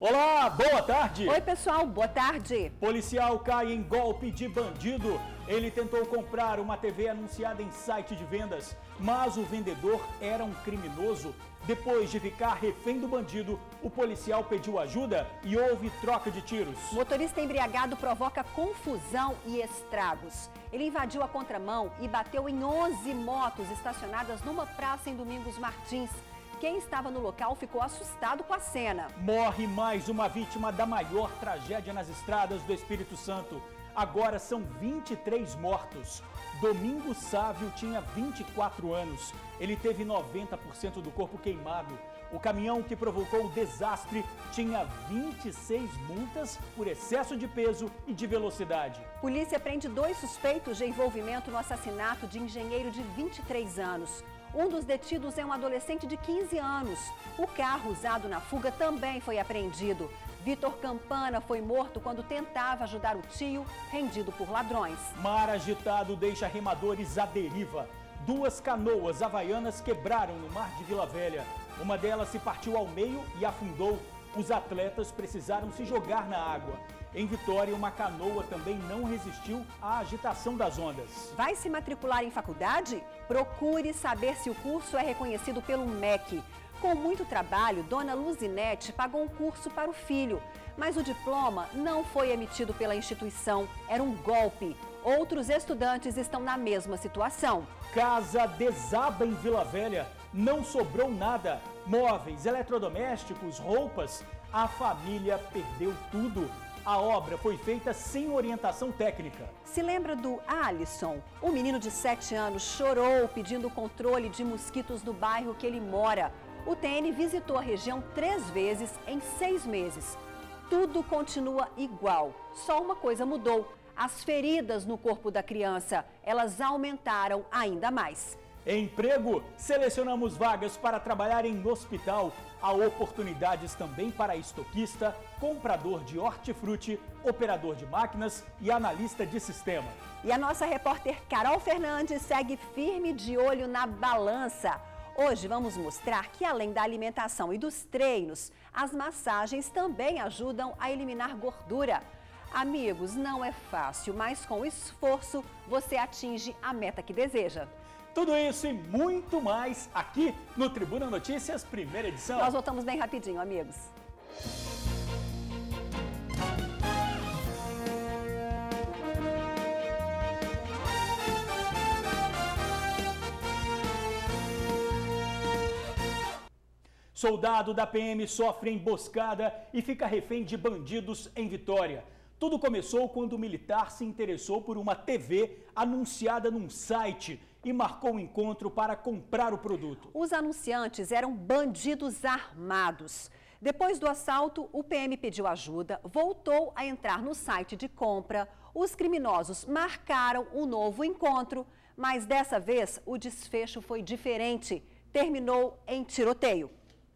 Olá, boa tarde! Oi, pessoal, boa tarde. Policial cai em golpe de bandido. Ele tentou comprar uma TV anunciada em site de vendas, mas o vendedor era um criminoso. Depois de ficar refém do bandido, o policial pediu ajuda e houve troca de tiros. Motorista embriagado provoca confusão e estragos. Ele invadiu a contramão e bateu em 11 motos estacionadas numa praça em Domingos Martins. Quem estava no local ficou assustado com a cena. Morre mais uma vítima da maior tragédia nas estradas do Espírito Santo. Agora são 23 mortos. Domingos Sávio tinha 24 anos. Ele teve 90% do corpo queimado. O caminhão que provocou o desastre tinha 26 multas por excesso de peso e de velocidade. Polícia prende 2 suspeitos de envolvimento no assassinato de engenheiro de 23 anos. Um dos detidos é um adolescente de 15 anos. O carro usado na fuga também foi apreendido. Vitor Campana foi morto quando tentava ajudar o tio, rendido por ladrões. Mar agitado deixa remadores à deriva. 2 canoas havaianas quebraram no mar de Vila Velha. Uma delas se partiu ao meio e afundou. Os atletas precisaram se jogar na água. Em Vitória, uma canoa também não resistiu à agitação das ondas. Vai se matricular em faculdade? Procure saber se o curso é reconhecido pelo MEC. Com muito trabalho, Dona Luzinete pagou um curso para o filho, mas o diploma não foi emitido pela instituição. Era um golpe. Outros estudantes estão na mesma situação. Casa desaba em Vila Velha. Não sobrou nada. Móveis, eletrodomésticos, roupas. A família perdeu tudo. A obra foi feita sem orientação técnica. Se lembra do Alisson? O menino de 7 anos chorou pedindo controle de mosquitos no bairro que ele mora. O TN visitou a região 3 vezes em 6 meses. Tudo continua igual, só uma coisa mudou. As feridas no corpo da criança, elas aumentaram ainda mais. Emprego, selecionamos vagas para trabalhar em hospital. Há oportunidades também para estoquista, comprador de hortifruti, operador de máquinas e analista de sistema. E a nossa repórter Carol Fernandes segue firme de olho na balança. Hoje vamos mostrar que além da alimentação e dos treinos, as massagens também ajudam a eliminar gordura. Amigos, não é fácil, mas com esforço você atinge a meta que deseja. Tudo isso e muito mais aqui no Tribuna Notícias, primeira edição. Nós voltamos bem rapidinho, amigos. Soldado da PM sofre emboscada e fica refém de bandidos em Vitória. Tudo começou quando o militar se interessou por uma TV anunciada num site e marcou um encontro para comprar o produto. Os anunciantes eram bandidos armados. Depois do assalto, o PM pediu ajuda, voltou a entrar no site de compra. Os criminosos marcaram um novo encontro, mas dessa vez o desfecho foi diferente. Terminou em tiroteio.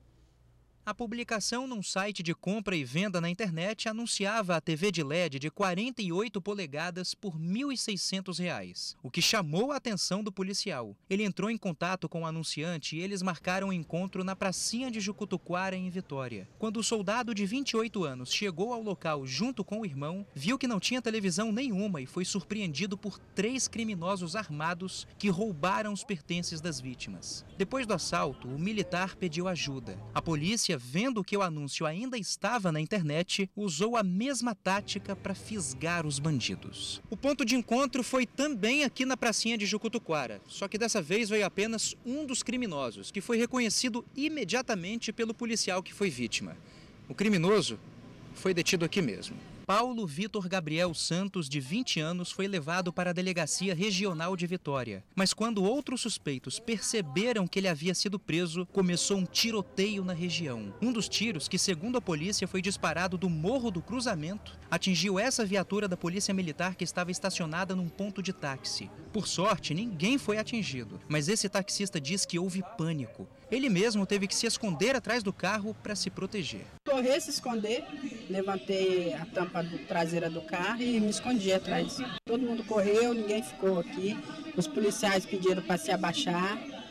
A publicação num site de compra e venda na internet anunciava a TV de LED de 48 polegadas por R$ 1.600, o que chamou a atenção do policial. Ele entrou em contato com o anunciante e eles marcaram um encontro na pracinha de Jucutuquara, em Vitória. Quando o soldado de 28 anos chegou ao local junto com o irmão, viu que não tinha televisão nenhuma e foi surpreendido por 3 criminosos armados que roubaram os pertences das vítimas. Depois do assalto, o militar pediu ajuda. A polícia, vendo que o anúncio ainda estava na internet, usou a mesma tática para fisgar os bandidos. O ponto de encontro foi também aqui na pracinha de Jucutuquara, só que dessa vez veio apenas um dos criminosos, que foi reconhecido imediatamente pelo policial que foi vítima. O criminoso foi detido aqui mesmo. Paulo Vitor Gabriel Santos, de 20 anos, foi levado para a Delegacia Regional de Vitória. Mas quando outros suspeitos perceberam que ele havia sido preso, começou um tiroteio na região. Um dos tiros, que segundo a polícia foi disparado do Morro do Cruzamento, atingiu essa viatura da Polícia Militar que estava estacionada num ponto de táxi. Por sorte, ninguém foi atingido, mas esse taxista diz que houve pânico. Ele mesmo teve que se esconder atrás do carro para se proteger. Corri, se esconder, levantei a tampa traseira do carro e me escondi atrás. Todo mundo correu, ninguém ficou aqui. Os policiais pediram para se abaixar.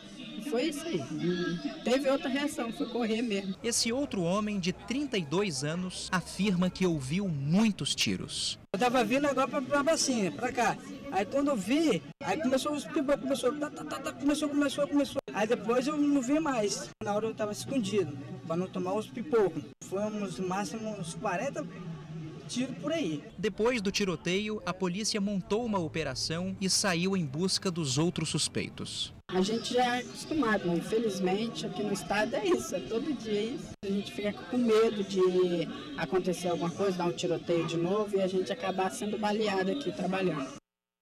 foi isso aí. Não teve outra reação, foi correr mesmo. Esse outro homem de 32 anos afirma que ouviu muitos tiros. Eu tava vindo agora pra bacinha, pra cá. Aí quando eu vi, aí começou os pipocos, começou. Aí depois eu não vi mais. Na hora eu tava escondido, pra não tomar os pipocos. Foi no máximo uns 40 tiros por aí. Depois do tiroteio, a polícia montou uma operação e saiu em busca dos outros suspeitos. A gente já é acostumado, né? Infelizmente aqui no estado é isso, é todo dia isso. A gente fica com medo de acontecer alguma coisa, dar um tiroteio de novo e a gente acabar sendo baleado aqui trabalhando.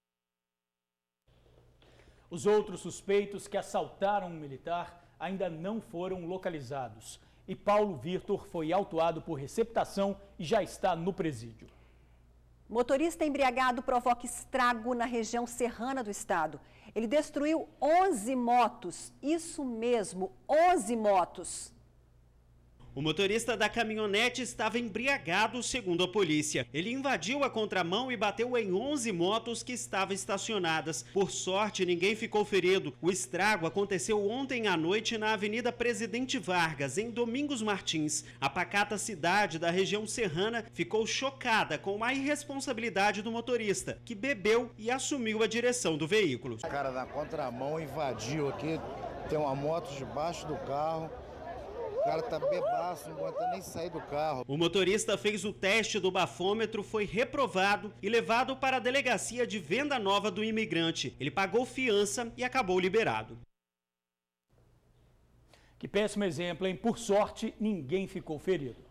Os outros suspeitos que assaltaram um militar ainda não foram localizados. E Paulo Vitor foi autuado por receptação e já está no presídio. Motorista embriagado provoca estrago na região serrana do estado. Ele destruiu 11 motos, isso mesmo, 11 motos. O motorista da caminhonete estava embriagado, segundo a polícia. Ele invadiu a contramão e bateu em 11 motos que estavam estacionadas. Por sorte, ninguém ficou ferido. O estrago aconteceu ontem à noite na Avenida Presidente Vargas, em Domingos Martins. A pacata cidade da região serrana ficou chocada com a irresponsabilidade do motorista, que bebeu e assumiu a direção do veículo. O cara na contramão invadiu aqui, tem uma moto debaixo do carro. O cara tá bebaço, não aguenta nem sair do carro. O motorista fez o teste do bafômetro, foi reprovado e levado para a delegacia de Venda Nova do Imigrante. Ele pagou fiança e acabou liberado. Que péssimo exemplo, hein? Por sorte, ninguém ficou ferido.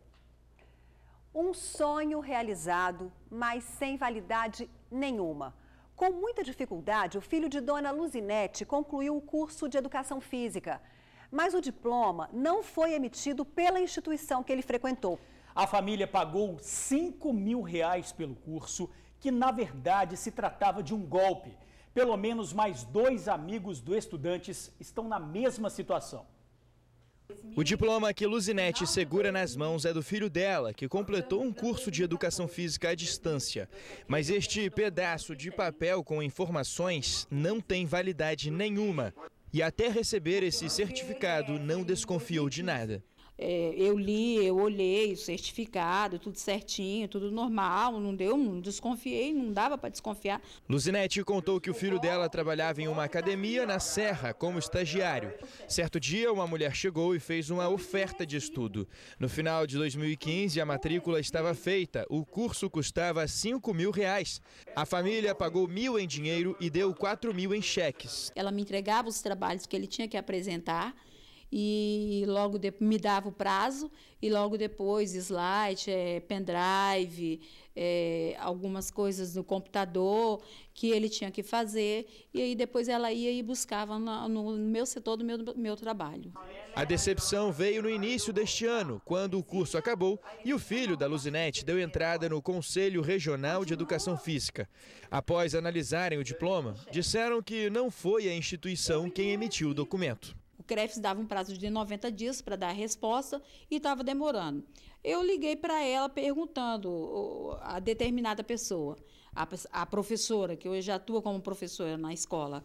Um sonho realizado, mas sem validade nenhuma. Com muita dificuldade, o filho de Dona Luzinete concluiu o curso de Educação Física. Mas o diploma não foi emitido pela instituição que ele frequentou. A família pagou R$5.000 pelo curso, que na verdade se tratava de um golpe. Pelo menos mais 2 amigos do estudante estão na mesma situação. O diploma que Luzinete segura nas mãos é do filho dela, que completou um curso de educação física à distância. Mas este pedaço de papel com informações não tem validade nenhuma. E até receber esse certificado, não desconfiou de nada. Eu li, eu olhei o certificado, tudo certinho, tudo normal, não desconfiei, não dava para desconfiar. Luzinete contou que o filho dela trabalhava em uma academia na Serra como estagiário. Certo dia, uma mulher chegou e fez uma oferta de estudo. No final de 2015, a matrícula estava feita, o curso custava R$5.000. A família pagou R$1.000 em dinheiro e deu R$4.000 em cheques. Ela me entregava os trabalhos que ele tinha que apresentar, e logo me dava o prazo, e logo depois slide, pendrive, algumas coisas no computador que ele tinha que fazer, e aí depois ela ia e buscava no meu setor do meu trabalho. A decepção veio no início deste ano, quando o curso acabou e o filho da Luzinete deu entrada no Conselho Regional de Educação Física. Após analisarem o diploma, disseram que não foi a instituição quem emitiu o documento. O CREFS dava um prazo de 90 dias para dar a resposta e estava demorando. Eu liguei para ela perguntando a determinada pessoa, a professora, que hoje já atua como professora na escola,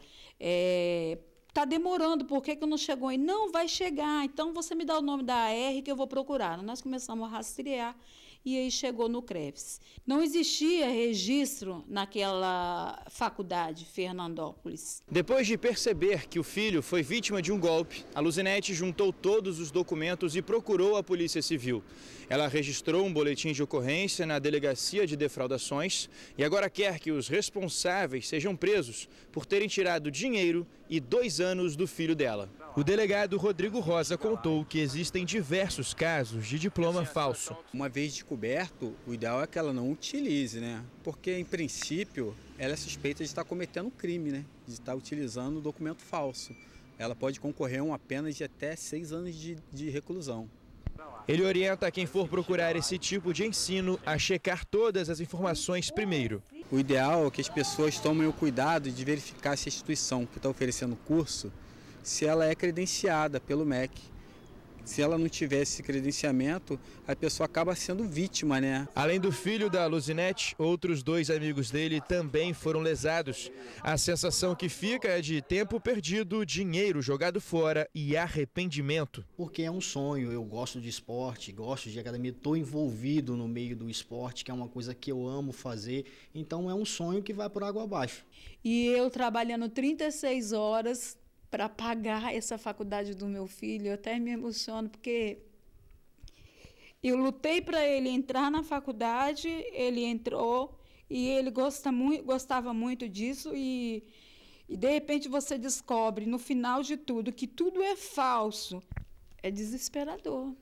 está demorando, por que não chegou? E não vai chegar, então você me dá o nome da AR que eu vou procurar. Nós começamos a rastrear e aí chegou no CREFS. Não existia registro naquela faculdade, Fernandópolis. Depois de perceber que o filho foi vítima de um golpe, a Luzinete juntou todos os documentos e procurou a Polícia Civil. Ela registrou um boletim de ocorrência na Delegacia de Defraudações e agora quer que os responsáveis sejam presos por terem tirado dinheiro e 2 anos do filho dela. O delegado Rodrigo Rosa contou que existem diversos casos de diploma falso. Uma vez descoberto, o ideal é que ela não utilize, né? Porque, em princípio, ela é suspeita de estar cometendo um crime, né? De estar utilizando o documento falso. Ela pode concorrer a uma pena de até 6 anos de reclusão. Ele orienta quem for procurar esse tipo de ensino a checar todas as informações primeiro. O ideal é que as pessoas tomem o cuidado de verificar se a instituição que está oferecendo o curso, se ela é credenciada pelo MEC, Se ela não tivesse esse credenciamento, a pessoa acaba sendo vítima, né? Além do filho da Luzinete, outros 2 amigos dele também foram lesados. A sensação que fica é de tempo perdido, dinheiro jogado fora e arrependimento. Porque é um sonho, eu gosto de esporte, gosto de academia, estou envolvido no meio do esporte, que é uma coisa que eu amo fazer, então é um sonho que vai por água abaixo. E eu trabalhando 36 horas para pagar essa faculdade do meu filho, eu até me emociono, porque eu lutei para ele entrar na faculdade, ele entrou e ele gostava muito disso e de repente você descobre no final de tudo que tudo é falso. É desesperador.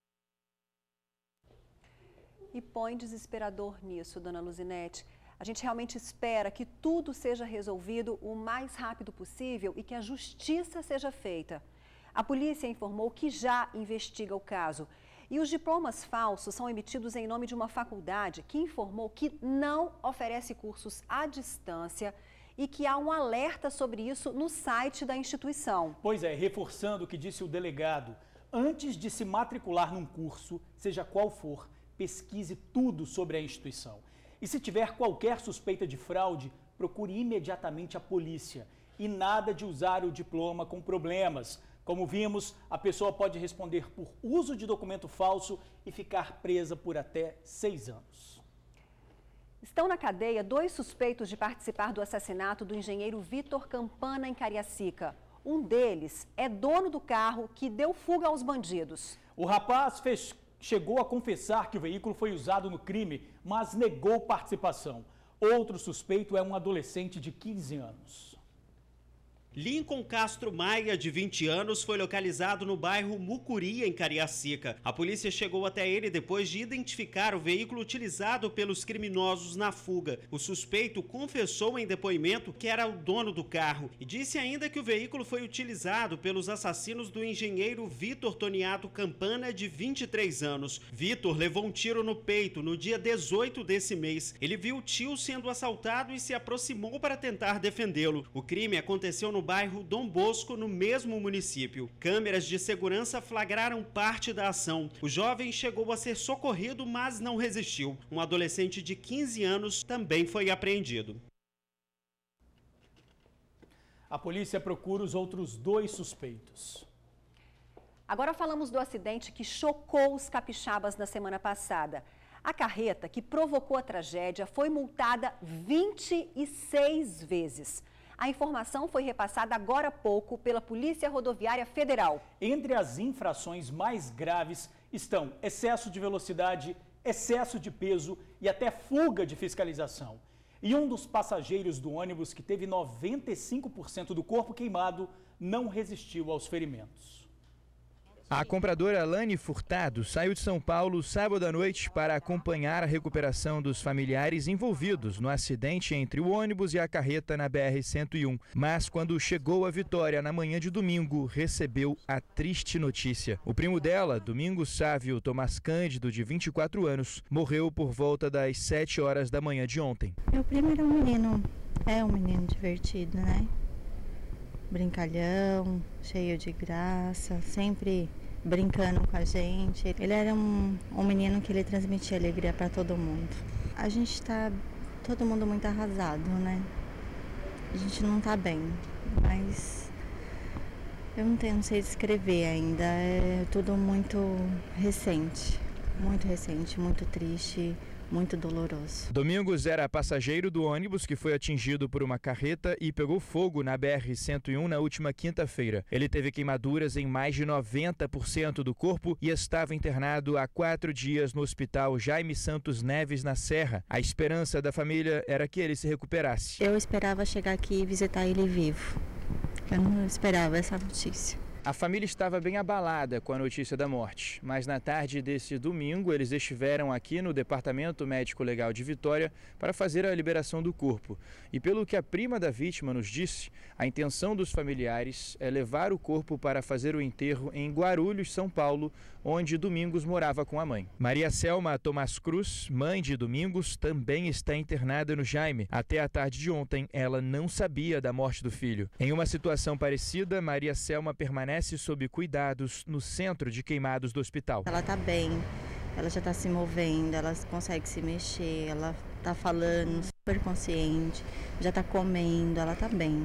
E põe desesperador nisso, dona Luzinete. A gente realmente espera que tudo seja resolvido o mais rápido possível e que a justiça seja feita. A polícia informou que já investiga o caso. E os diplomas falsos são emitidos em nome de uma faculdade que informou que não oferece cursos à distância e que há um alerta sobre isso no site da instituição. Pois é, reforçando o que disse o delegado, antes de se matricular num curso, seja qual for, pesquise tudo sobre a instituição. E se tiver qualquer suspeita de fraude, procure imediatamente a polícia. E nada de usar o diploma com problemas. Como vimos, a pessoa pode responder por uso de documento falso e ficar presa por até 6 anos. Estão na cadeia 2 suspeitos de participar do assassinato do engenheiro Vitor Campana, em Cariacica. Um deles é dono do carro que deu fuga aos bandidos. O rapaz chegou a confessar que o veículo foi usado no crime, mas negou participação. Outro suspeito é um adolescente de 15 anos. Lincoln Castro Maia, de 20 anos, foi localizado no bairro Mucuri, em Cariacica. A polícia chegou até ele depois de identificar o veículo utilizado pelos criminosos na fuga. O suspeito confessou em depoimento que era o dono do carro e disse ainda que o veículo foi utilizado pelos assassinos do engenheiro Vitor Toniato Campana, de 23 anos. Vitor levou um tiro no peito no dia 18 desse mês. Ele viu o tio sendo assaltado e se aproximou para tentar defendê-lo. O crime aconteceu no bairro Dom Bosco, no mesmo município. Câmeras de segurança flagraram parte da ação. O jovem chegou a ser socorrido, mas não resistiu. Um adolescente de 15 anos também foi apreendido. A polícia procura os outros 2 suspeitos. Agora falamos do acidente que chocou os capixabas na semana passada. A carreta que provocou a tragédia foi multada 26 vezes. A informação foi repassada agora há pouco pela Polícia Rodoviária Federal. Entre as infrações mais graves estão excesso de velocidade, excesso de peso e até fuga de fiscalização. E um dos passageiros do ônibus, que teve 95% do corpo queimado, não resistiu aos ferimentos. A compradora Lani Furtado saiu de São Paulo sábado à noite para acompanhar a recuperação dos familiares envolvidos no acidente entre o ônibus e a carreta na BR-101. Mas quando chegou a Vitória na manhã de domingo, recebeu a triste notícia. O primo dela, Domingos Sávio Tomás Cândido, de 24 anos, morreu por volta das 7 horas da manhã de ontem. Meu primo era um menino divertido, né? Brincalhão, cheio de graça, sempre brincando com a gente. Ele era um menino que ele transmitia alegria para todo mundo. A gente está todo mundo muito arrasado, né? A gente não tá bem, mas eu não sei descrever ainda. É tudo muito recente, muito triste, muito doloroso. Domingos era passageiro do ônibus que foi atingido por uma carreta e pegou fogo na BR-101 na última quinta-feira. Ele teve queimaduras em mais de 90% do corpo e estava internado há 4 dias no hospital Jaime Santos Neves, na Serra. A esperança da família era que ele se recuperasse. Eu esperava chegar aqui e visitar ele vivo. Eu não esperava essa notícia. A família estava bem abalada com a notícia da morte, mas na tarde desse domingo eles estiveram aqui no Departamento Médico Legal de Vitória para fazer a liberação do corpo. E pelo que a prima da vítima nos disse, a intenção dos familiares é levar o corpo para fazer o enterro em Guarulhos, São Paulo, onde Domingos morava com a mãe. Maria Selma Tomás Cruz, mãe de Domingos, também está internada no Jaime. Até a tarde de ontem, ela não sabia da morte do filho. Em uma situação parecida, Maria Selma permanece sob cuidados no centro de queimados do hospital. Ela está bem, ela já está se movendo, ela consegue se mexer, ela está falando, super consciente, já está comendo, ela está bem.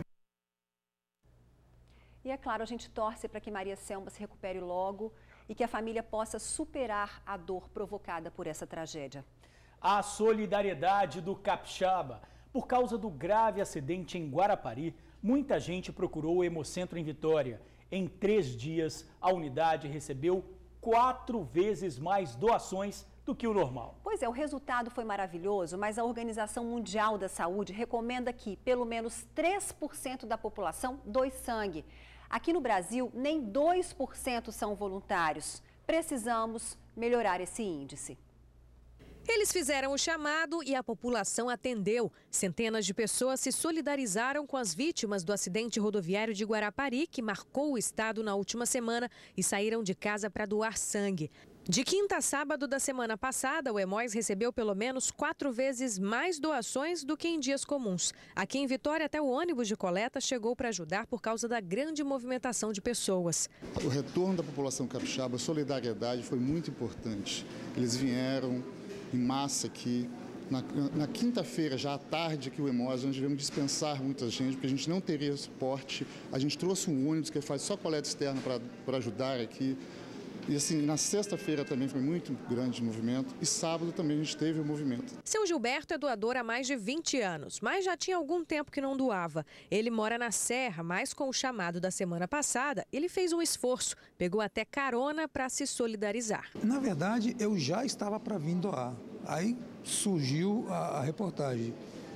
E é claro, a gente torce para que Maria Selma se recupere logo e que a família possa superar a dor provocada por essa tragédia. A solidariedade do capixaba. Por causa do grave acidente em Guarapari, muita gente procurou o Hemocentro em Vitória. Em 3 dias, a unidade recebeu 4 vezes mais doações do que o normal. Pois é, o resultado foi maravilhoso, mas a Organização Mundial da Saúde recomenda que pelo menos 3% da população doe sangue. Aqui no Brasil, nem 2% são voluntários. Precisamos melhorar esse índice. Eles fizeram o chamado e a população atendeu. Centenas de pessoas se solidarizaram com as vítimas do acidente rodoviário de Guarapari, que marcou o estado na última semana, e saíram de casa para doar sangue. De quinta a sábado da semana passada, o Hemóis recebeu pelo menos 4 vezes mais doações do que em dias comuns. Aqui em Vitória, até o ônibus de coleta chegou para ajudar por causa da grande movimentação de pessoas. O retorno da população capixaba, a solidariedade foi muito importante. Eles vieram em massa aqui. Na quinta-feira, já à tarde, aqui o Hemóis, nós tivemos que dispensar muita gente, porque a gente não teria suporte. A gente trouxe um ônibus que faz só coleta externa para ajudar aqui. E assim, na sexta-feira também foi muito grande o movimento e sábado também a gente teve o movimento. Seu Gilberto é doador há mais de 20 anos, mas já tinha algum tempo que não doava. Ele mora na Serra, mas com o chamado da semana passada, ele fez um esforço, pegou até carona para se solidarizar. Na verdade, eu já estava para vir doar. Aí surgiu a reportagem.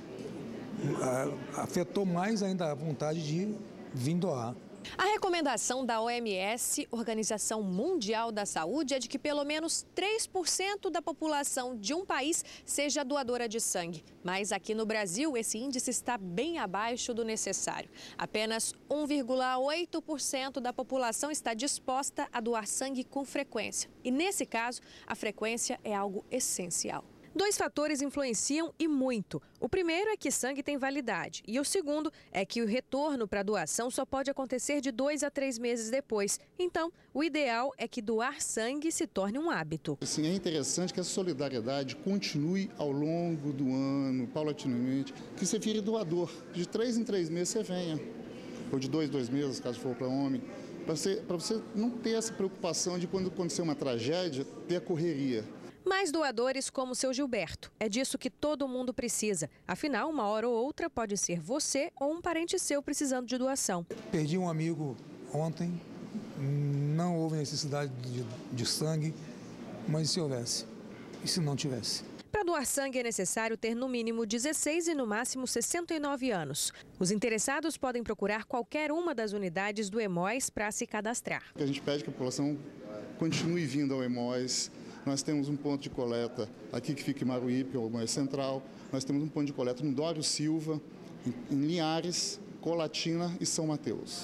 Afetou mais ainda a vontade de vir doar. A recomendação da OMS, Organização Mundial da Saúde, é de que pelo menos 3% da população de um país seja doadora de sangue. Mas aqui no Brasil, esse índice está bem abaixo do necessário. Apenas 1,8% da população está disposta a doar sangue com frequência. E nesse caso, a frequência é algo essencial. 2 fatores influenciam e muito. O primeiro é que sangue tem validade e o segundo é que o retorno para a doação só pode acontecer de 2 a 3 meses depois. Então, o ideal é que doar sangue se torne um hábito. Assim, é interessante que essa solidariedade continue ao longo do ano, paulatinamente, que você vire doador. De 3 em 3 meses você venha, ou de 2 em 2 meses, caso for para homem, para você não ter essa preocupação de quando acontecer uma tragédia, ter a correria. Mais doadores como o seu Gilberto. É disso que todo mundo precisa. Afinal, uma hora ou outra pode ser você ou um parente seu precisando de doação. Perdi um amigo ontem, não houve necessidade de sangue, mas e se houvesse? E se não tivesse? Para doar sangue é necessário ter no mínimo 16 e no máximo 69 anos. Os interessados podem procurar qualquer uma das unidades do Hemóis para se cadastrar. A gente pede que a população continue vindo ao Hemóis. Nós temos um ponto de coleta aqui que fica em Maruípe, o Hemóis Central. Nós temos um ponto de coleta no Dório Silva, em Linhares, Colatina e São Mateus.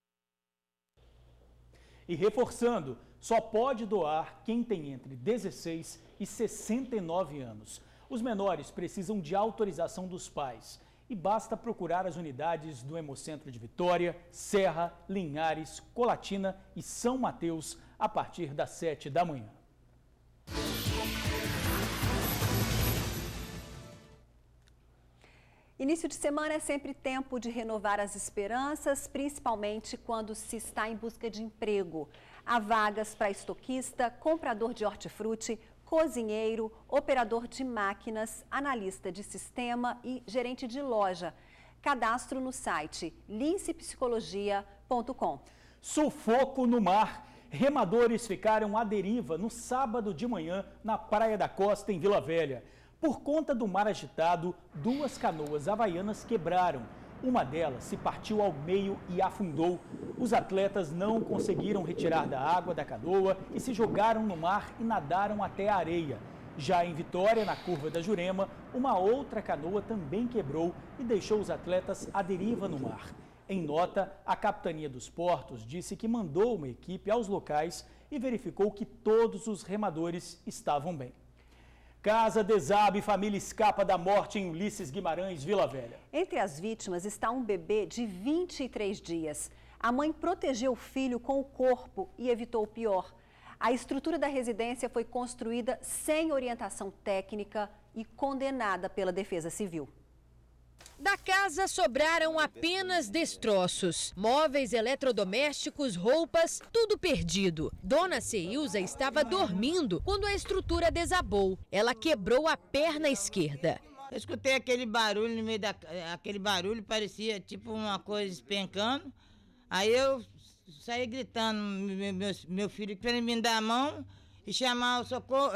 E reforçando, só pode doar quem tem entre 16 e 69 anos. Os menores precisam de autorização dos pais e basta procurar as unidades do Hemocentro de Vitória, Serra, Linhares, Colatina e São Mateus a partir das 7 da manhã. Início de semana é sempre tempo de renovar as esperanças, principalmente quando se está em busca de emprego. Há vagas para estoquista, comprador de hortifruti, cozinheiro, operador de máquinas, analista de sistema e gerente de loja. Cadastro no site lincepsicologia.com. Sufoco no mar. Remadores ficaram à deriva no sábado de manhã na Praia da Costa, em Vila Velha. Por conta do mar agitado, 2 canoas havaianas quebraram. Uma delas se partiu ao meio e afundou. Os atletas não conseguiram retirar da água da canoa e se jogaram no mar e nadaram até a areia. Já em Vitória, na curva da Jurema, uma outra canoa também quebrou e deixou os atletas à deriva no mar. Em nota, a Capitania dos Portos disse que mandou uma equipe aos locais e verificou que todos os remadores estavam bem. Casa desaba e família escapa da morte em Ulisses Guimarães, Vila Velha. Entre as vítimas está um bebê de 23 dias. A mãe protegeu o filho com o corpo e evitou o pior. A estrutura da residência foi construída sem orientação técnica e condenada pela Defesa Civil. Da casa sobraram apenas destroços. Móveis, eletrodomésticos, roupas, tudo perdido. Dona Ceilza estava dormindo quando a estrutura desabou. Ela quebrou a perna esquerda. Eu escutei aquele barulho no meio aquele barulho, parecia tipo uma coisa espencando. Aí eu saí gritando, meu filho, para ele me dar a mão e chamar o socorro,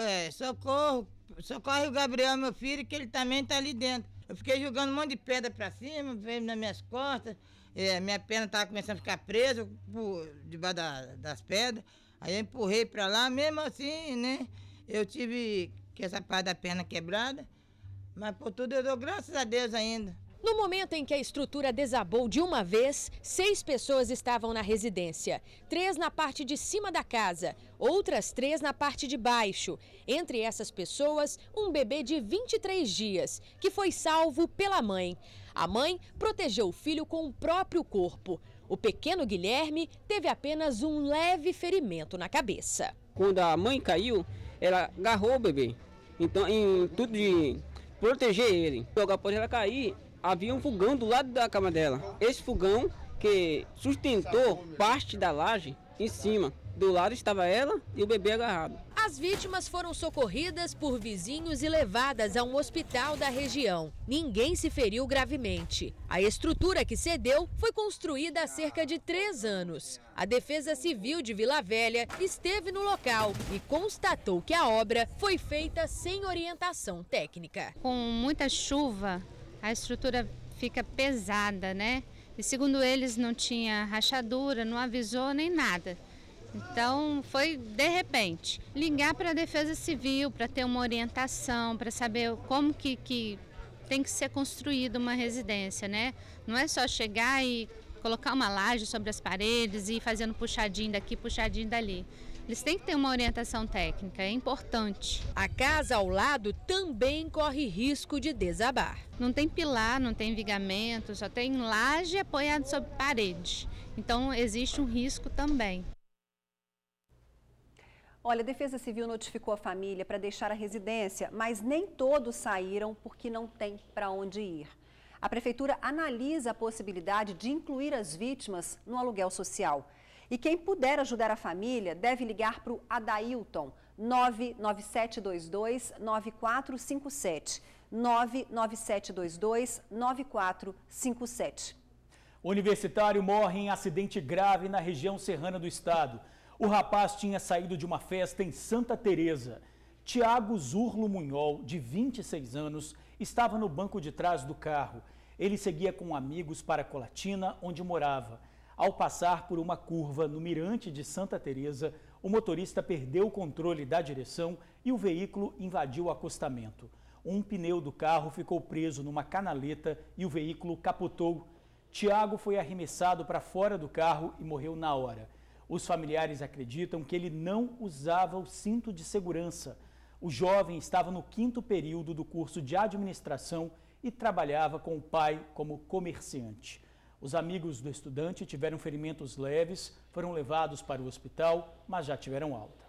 socorre o Gabriel, meu filho, que ele também está ali dentro. Eu fiquei jogando um monte de pedra para cima, veio nas minhas costas, minha perna estava começando a ficar presa debaixo das pedras. Aí eu empurrei para lá, mesmo assim, né? Eu tive essa parte da perna quebrada, mas por tudo eu dou graças a Deus ainda. No momento em que a estrutura desabou de uma vez, 6 pessoas estavam na residência. 3 na parte de cima da casa, outras 3 na parte de baixo. Entre essas pessoas, um bebê de 23 dias, que foi salvo pela mãe. A mãe protegeu o filho com o próprio corpo. O pequeno Guilherme teve apenas um leve ferimento na cabeça. Quando a mãe caiu, ela agarrou o bebê. Então, em tudo de proteger ele. Logo após ela cair, havia um fogão do lado da cama dela. Esse fogão que sustentou parte da laje em cima. Do lado estava ela e o bebê agarrado. As vítimas foram socorridas por vizinhos e levadas a um hospital da região. Ninguém se feriu gravemente. A estrutura que cedeu foi construída há cerca de 3 anos. A Defesa Civil de Vila Velha esteve no local e constatou que a obra foi feita sem orientação técnica. Com muita chuva, a estrutura fica pesada, né? E segundo eles, não tinha rachadura, não avisou nem nada. Então, foi de repente. Ligar para a Defesa Civil para ter uma orientação, para saber como que tem que ser construída uma residência, né? Não é só chegar e colocar uma laje sobre as paredes e ir fazendo puxadinho daqui, puxadinho dali. Eles têm que ter uma orientação técnica, é importante. A casa ao lado também corre risco de desabar. Não tem pilar, não tem vigamento, só tem laje apoiada sobre parede. Então, existe um risco também. Olha, a Defesa Civil notificou a família para deixar a residência, mas nem todos saíram porque não tem para onde ir. A Prefeitura analisa a possibilidade de incluir as vítimas no aluguel social. E quem puder ajudar a família deve ligar para o Adailton, 99722-9457. 99722-9457. O universitário morre em acidente grave na região serrana do estado. O rapaz tinha saído de uma festa em Santa Teresa. Tiago Zurlo Munhol, de 26 anos, estava no banco de trás do carro. Ele seguia com amigos para Colatina, onde morava. Ao passar por uma curva no mirante de Santa Teresa, o motorista perdeu o controle da direção e o veículo invadiu o acostamento. Um pneu do carro ficou preso numa canaleta e o veículo capotou. Tiago foi arremessado para fora do carro e morreu na hora. Os familiares acreditam que ele não usava o cinto de segurança. O jovem estava no 5º período do curso de administração e trabalhava com o pai como comerciante. Os amigos do estudante tiveram ferimentos leves, foram levados para o hospital, mas já tiveram alta.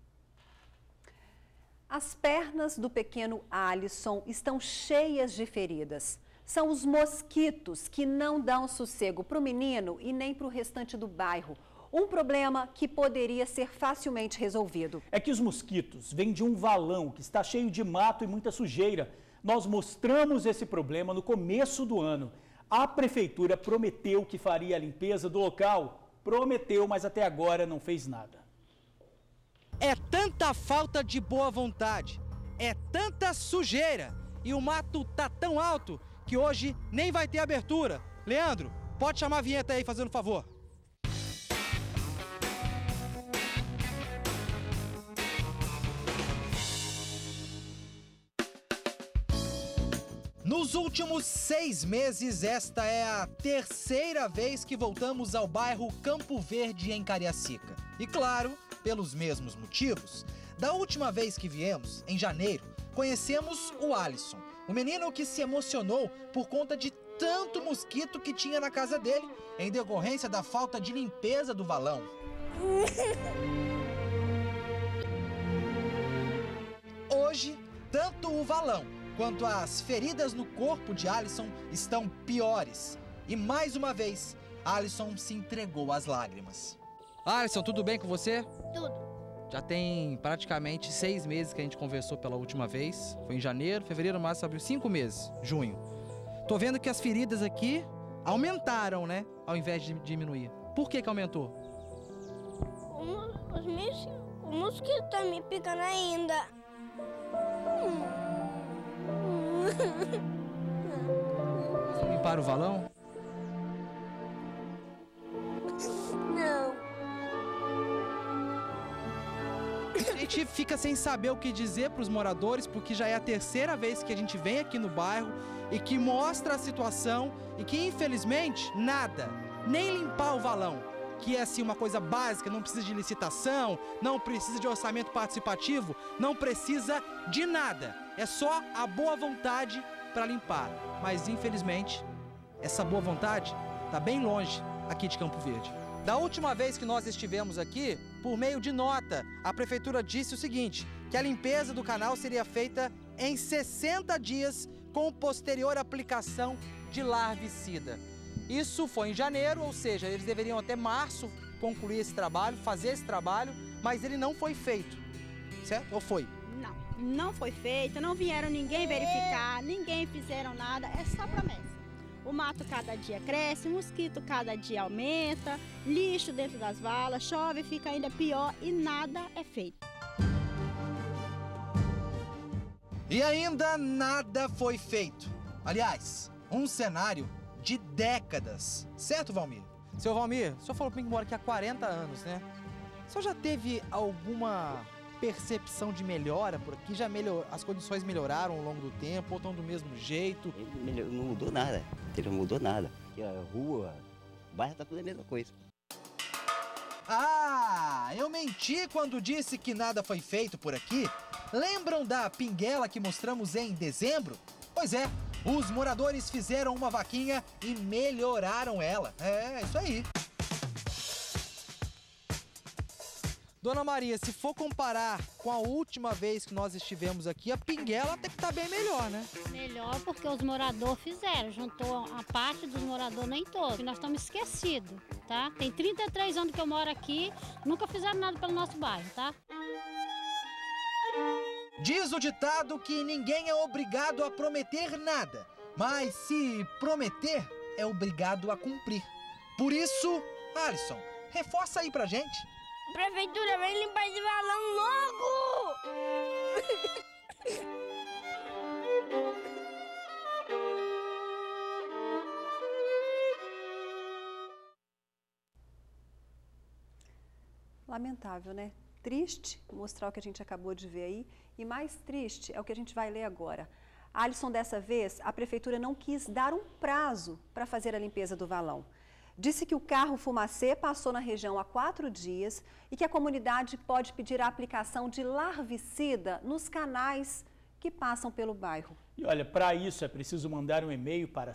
As pernas do pequeno Alisson estão cheias de feridas. São os mosquitos que não dão sossego para o menino e nem para o restante do bairro. Um problema que poderia ser facilmente resolvido. É que os mosquitos vêm de um valão que está cheio de mato e muita sujeira. Nós mostramos esse problema no começo do ano. A prefeitura prometeu que faria a limpeza do local. Prometeu, mas até agora não fez nada. É tanta falta de boa vontade, é tanta sujeira e o mato tá tão alto que hoje nem vai ter abertura. Leandro, pode chamar a vinheta aí, fazendo favor. Nos últimos 6 meses, esta é a 3ª vez que voltamos ao bairro Campo Verde, em Cariacica. E claro, pelos mesmos motivos, da última vez que viemos, em janeiro, conhecemos o Alisson, o menino que se emocionou por conta de tanto mosquito que tinha na casa dele, em decorrência da falta de limpeza do valão. Hoje, tanto o valão quanto as feridas no corpo de Alisson estão piores. E mais uma vez, Alisson se entregou às lágrimas. Alisson, tudo bem com você? Tudo. Já tem praticamente 6 meses que a gente conversou pela última vez. Foi em janeiro, fevereiro, março, abril, 5 meses, junho. Tô vendo que as feridas aqui aumentaram, né? Ao invés de diminuir. Por que aumentou? O mosquito tá me picando ainda. Limparam o valão? Não. A gente fica sem saber o que dizer para os moradores, porque já é a terceira vez que a gente vem aqui no bairro e que mostra a situação e que, infelizmente, nada, nem limpar o valão, que é assim uma coisa básica, não precisa de licitação, não precisa de orçamento participativo, não precisa de nada. É só a boa vontade para limpar. Mas, infelizmente, essa boa vontade está bem longe aqui de Campo Verde. Da última vez que nós estivemos aqui, por meio de nota, a prefeitura disse o seguinte, que a limpeza do canal seria feita em 60 dias com posterior aplicação de larvicida. Isso foi em janeiro, ou seja, eles deveriam até março concluir esse trabalho, fazer esse trabalho, mas ele não foi feito, certo? Ou foi? Não foi feito, não vieram ninguém verificar, ninguém fizeram nada, é só promessa. O mato cada dia cresce, o mosquito cada dia aumenta, lixo dentro das valas, chove, fica ainda pior e nada é feito. E ainda nada foi feito. Aliás, um cenário de décadas. Certo, Valmir? Seu Valmir, o senhor falou pra mim que mora aqui há 40 anos, né? O senhor já teve alguma percepção de melhora por aqui? As condições melhoraram ao longo do tempo ou estão do mesmo jeito? Não mudou nada. Não mudou nada. Aqui a rua, o bairro tá tudo a mesma coisa. Ah, eu menti quando disse que nada foi feito por aqui. Lembram da pinguela que mostramos em dezembro? Pois é, os moradores fizeram uma vaquinha e melhoraram ela. É, isso aí. Dona Maria, se for comparar com a última vez que nós estivemos aqui, a pinguela até que tá bem melhor, né? Melhor porque os moradores fizeram, juntou a parte dos moradores, nem todos. Nós estamos esquecidos, tá? Tem 33 anos que eu moro aqui, nunca fizeram nada pelo nosso bairro, tá? Diz o ditado que ninguém é obrigado a prometer nada, mas se prometer, é obrigado a cumprir. Por isso, Alisson, reforça aí pra gente. Prefeitura, vem limpar esse valão logo! Lamentável, né? Triste mostrar o que a gente acabou de ver aí e mais triste é o que a gente vai ler agora. Alisson, dessa vez, a prefeitura não quis dar um prazo para fazer a limpeza do valão. Disse que o carro fumacê passou na região há 4 dias e que a comunidade pode pedir a aplicação de larvicida nos canais que passam pelo bairro. E olha, para isso é preciso mandar um e-mail para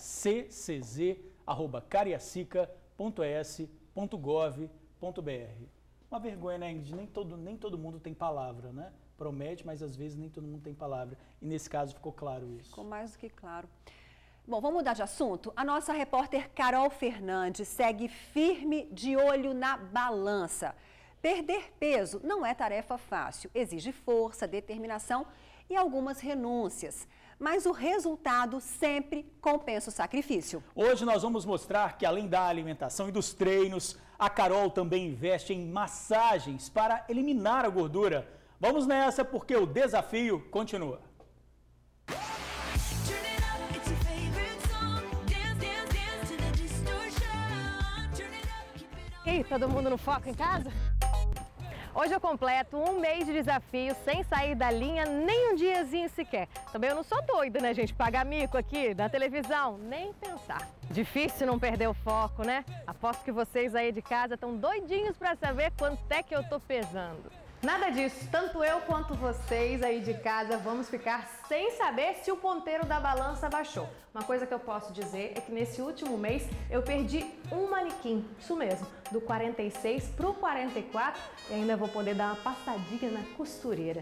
ccz@cariacica.es.gov.br. Uma vergonha, né, Ingrid? Nem todo mundo tem palavra, né? Promete, mas às vezes nem todo mundo tem palavra. E nesse caso ficou claro isso. Ficou mais do que claro. Bom, vamos mudar de assunto? A nossa repórter Carol Fernandes segue firme de olho na balança. Perder peso não é tarefa fácil, exige força, determinação e algumas renúncias. Mas o resultado sempre compensa o sacrifício. Hoje nós vamos mostrar que além da alimentação e dos treinos, a Carol também investe em massagens para eliminar a gordura. Vamos nessa porque o desafio continua. E aí, todo mundo no foco em casa? Hoje eu completo um mês de desafio sem sair da linha nem um diazinho sequer. Também eu não sou doida, né, gente? Pagar mico aqui na televisão, nem pensar. Difícil não perder o foco, né? Aposto que vocês aí de casa estão doidinhos para saber quanto é que eu tô pesando. Nada disso, tanto eu quanto vocês aí de casa vamos ficar sem saber se o ponteiro da balança baixou. Uma coisa que eu posso dizer é que nesse último mês eu perdi um manequim, isso mesmo, do 46 pro 44 e ainda vou poder dar uma passadinha na costureira.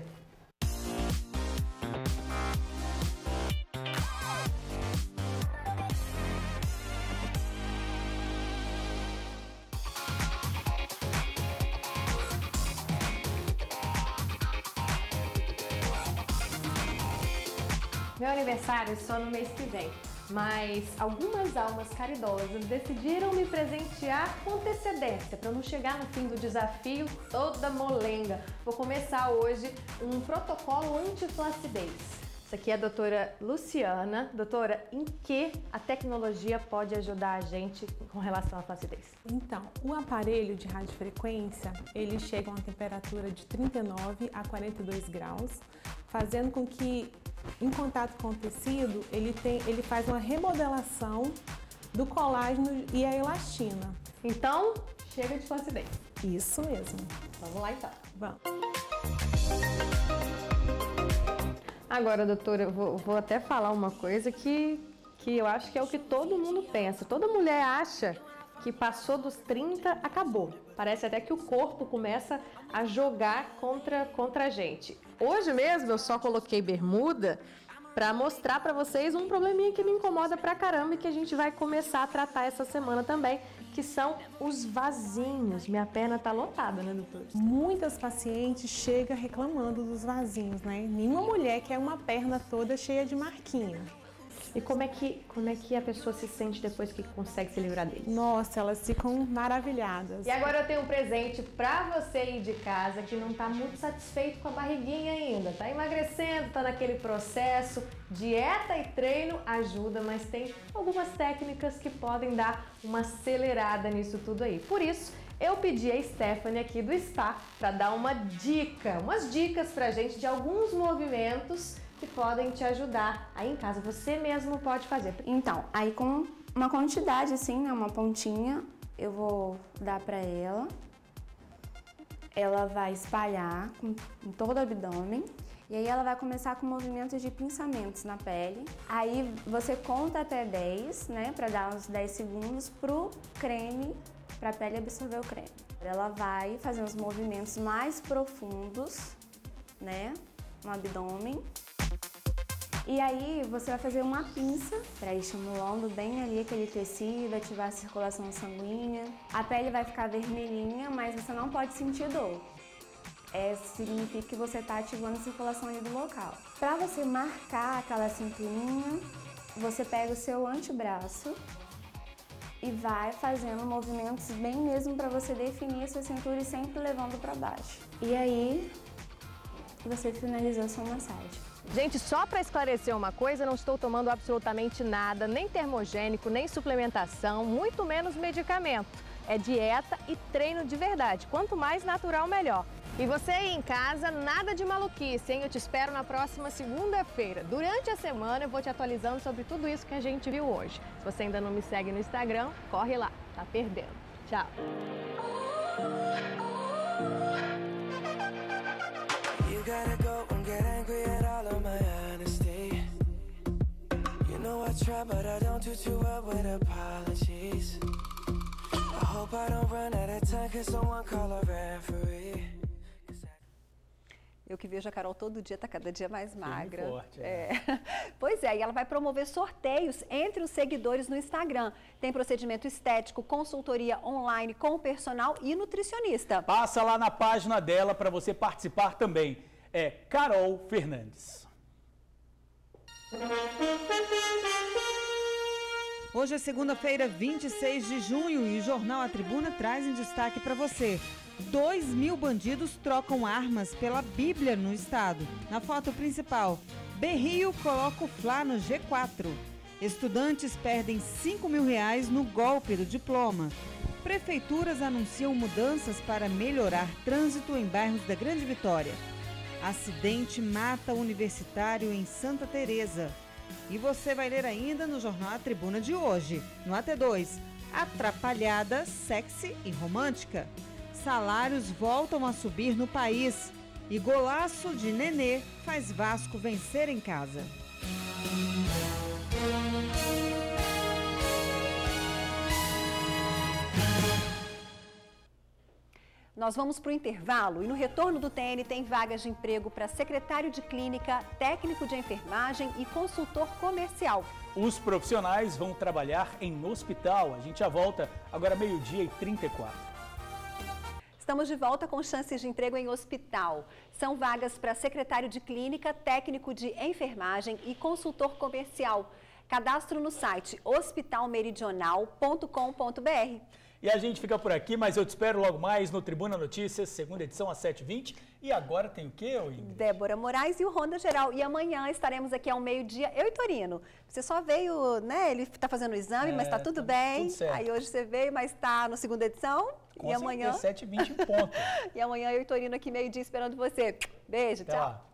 Meu aniversário é só no mês que vem, mas algumas almas caridosas decidiram me presentear com antecedência para não chegar no fim do desafio toda molenga. Vou começar hoje um protocolo anti-flacidez. Isso aqui é a doutora Luciana. Doutora, em que a tecnologia pode ajudar a gente com relação à flacidez? Então, o aparelho de radiofrequência, ele chega a uma temperatura de 39 a 42 graus, fazendo com que, em contato com o tecido, ele faz uma remodelação do colágeno e a elastina. Então, chega de flacidez. Isso mesmo. Vamos lá então. Vamos. Agora, doutora, eu vou até falar uma coisa que eu acho que é o que todo mundo pensa. Toda mulher acha que passou dos 30, acabou. Parece até que o corpo começa a jogar contra a gente. Hoje mesmo eu só coloquei bermuda para mostrar para vocês um probleminha que me incomoda pra caramba e que a gente vai começar a tratar essa semana também, que são os vasinhos. Minha perna tá lotada, né, doutora? Muitas pacientes chegam reclamando dos vasinhos, né? Nenhuma mulher quer uma perna toda cheia de marquinha. E como é que a pessoa se sente depois que consegue se livrar deles? Nossa, elas ficam maravilhadas. E agora eu tenho um presente pra você aí de casa que não tá muito satisfeito com a barriguinha ainda. Tá emagrecendo, tá naquele processo. Dieta e treino ajuda, mas tem algumas técnicas que podem dar uma acelerada nisso tudo aí. Por isso, eu pedi a Stephanie aqui do Spa para dar umas dicas pra gente de alguns movimentos que podem te ajudar aí em casa. Você mesmo pode fazer. Então, aí com uma quantidade assim, né, uma pontinha, eu vou dar pra ela. Ela vai espalhar em todo o abdômen. E aí ela vai começar com movimentos de pinçamentos na pele. Aí você conta até 10, né, pra dar uns 10 segundos pro creme, pra pele absorver o creme. Ela vai fazer uns movimentos mais profundos, né, no abdômen. E aí você vai fazer uma pinça para ir estimulando bem ali aquele tecido, ativar a circulação sanguínea. A pele vai ficar vermelhinha, mas você não pode sentir dor. Significa que você está ativando a circulação ali do local. Para você marcar aquela cinturinha, você pega o seu antebraço e vai fazendo movimentos bem mesmo para você definir a sua cintura e sempre levando para baixo. E aí você finalizou a sua massagem. Gente, só para esclarecer uma coisa, não estou tomando absolutamente nada, nem termogênico, nem suplementação, muito menos medicamento. É dieta e treino de verdade. Quanto mais natural, melhor. E você aí em casa, nada de maluquice, hein? Eu te espero na próxima segunda-feira. Durante a semana eu vou te atualizando sobre tudo isso que a gente viu hoje. Se você ainda não me segue no Instagram, corre lá, tá perdendo. Tchau! Eu que vejo a Carol todo dia, tá cada dia mais magra. Forte, Pois é, e ela vai promover sorteios entre os seguidores no Instagram. Tem procedimento estético, consultoria online com o personal e nutricionista. Passa lá na página dela para você participar também. É Carol Fernandes. Hoje é segunda-feira, 26 de junho, e o Jornal A Tribuna traz em destaque para você: 2.000 bandidos trocam armas pela Bíblia no estado. Na foto principal, Berrio coloca o Fla no G4. Estudantes perdem R$5.000 no golpe do diploma. Prefeituras anunciam mudanças para melhorar trânsito em bairros da Grande Vitória. Acidente mata universitário em Santa Teresa. E você vai ler ainda no jornal A Tribuna de hoje, no AT2, atrapalhada, sexy e romântica. Salários voltam a subir no país. E golaço de Nenê faz Vasco vencer em casa. Nós vamos para o intervalo e no retorno do TN tem vagas de emprego para secretário de clínica, técnico de enfermagem e consultor comercial. Os profissionais vão trabalhar em hospital. A gente já volta agora 12h34. Estamos de volta com chances de emprego em hospital. São vagas para secretário de clínica, técnico de enfermagem e consultor comercial. Cadastro no site hospitalmeridional.com.br. E a gente fica por aqui, mas eu te espero logo mais no Tribuna Notícias, segunda edição às 7h20. E agora tem o quê, Ingrid? Débora Moraes e o Ronda Geral. E amanhã estaremos aqui ao meio-dia, eu e Torino. Você só veio, né? Ele está fazendo o exame, mas está tudo bem. Tudo certo. Aí hoje você veio, mas está na segunda edição. Com e amanhã 7h20 em ponto. E amanhã eu e Torino aqui meio-dia esperando você. Beijo, Até tchau. Lá.